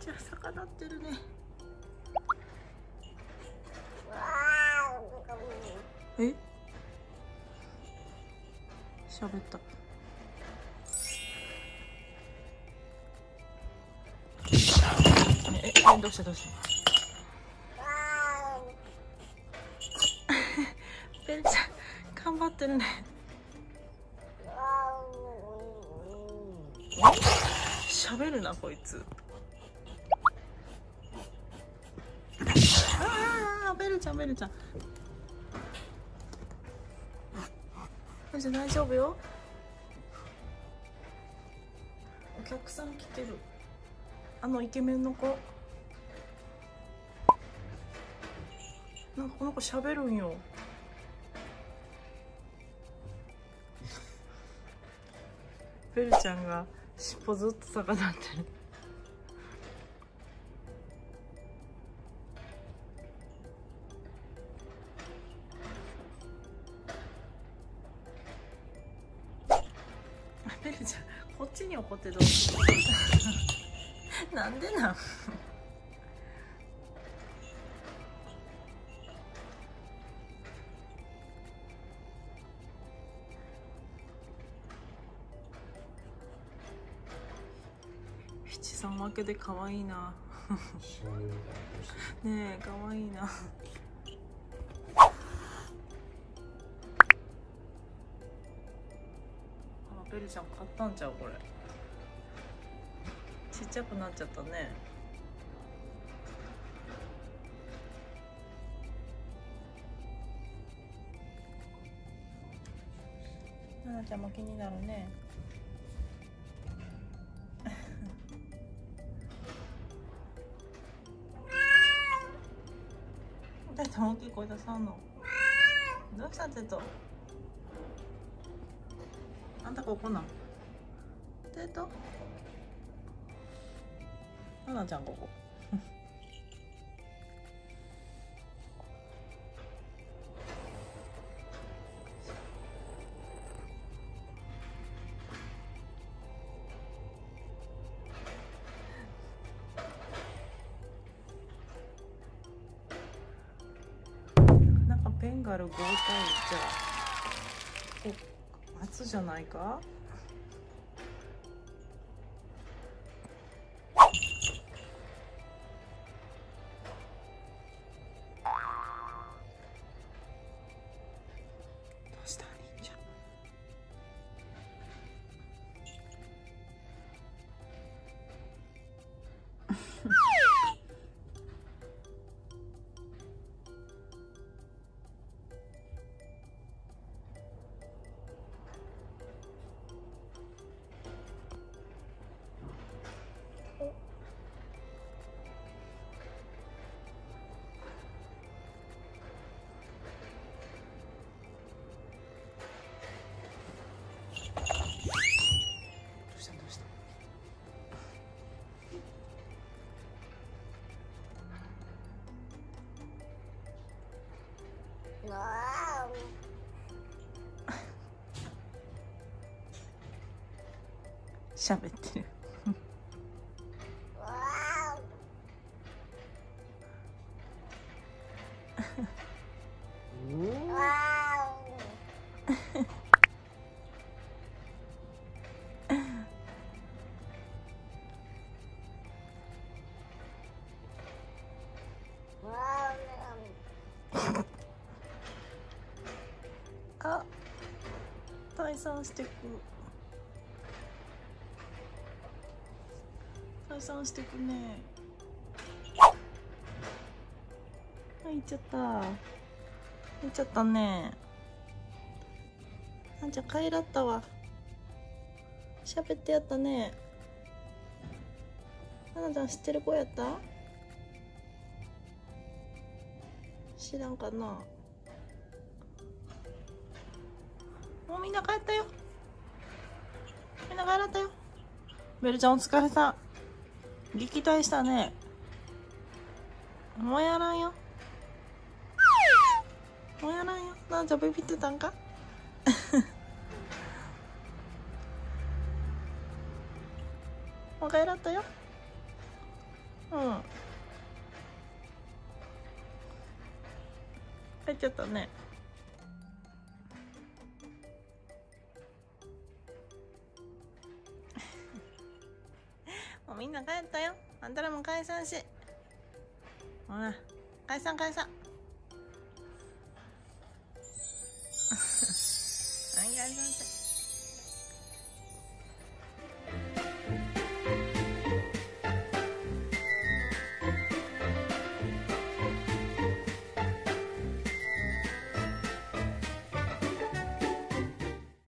ちゃん逆立ってるね。え、喋った。どうしたどうしたベルちゃん頑張ってるね。喋るなこいつ。ああベルちゃんベルちゃんベルちゃん大丈夫よ。お客さん来てる。イケメンの子。なんかこの子喋るんよ。ベルちゃんが尻尾ずっと逆立ってる。ベルちゃんこっちに怒ってどうするなんでなん七三分けで可愛いなねえ可愛いな。ベルちゃん買ったんちゃうこれ。ちっちゃくなっちゃったね。ななちゃんも気になるね。テト大きい声出さんの。どうしたテト。あんたここなん。テト。ななちゃんここ。ベンガル5対じゃあ初じゃないか。どうした忍者。喋ってる。あ、退散してく。退散してくね。あ、行っちゃった。行っちゃったね。あんちゃん帰らったわ。喋ってやったね。ななちゃん知ってる子やった？知らんかな。もうみんな帰ったよ。みんな帰らったよ。ベルちゃんお疲れさん。撃退したね。もうやらんよ。もうやらんよ。なあちゃんビビってたんかもう帰らったよ。 うん帰っちゃったね。もうみんな帰ったよ。あんたらも解散し。ほら解散解散。はい解散して。